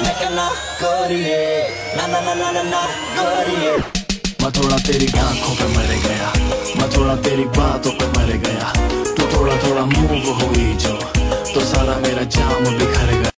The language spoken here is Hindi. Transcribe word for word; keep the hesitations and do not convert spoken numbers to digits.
मैं कहना गोरिये ना ना ना ना ना ना गोरिये। मैं थोड़ा तेरी आंखों पे मर गया, मैं थोड़ा तेरी बातों पे मर गया। तू थोड़ा थोड़ा मूव हुई जो तो सारा मेरा जाम बिखर गया।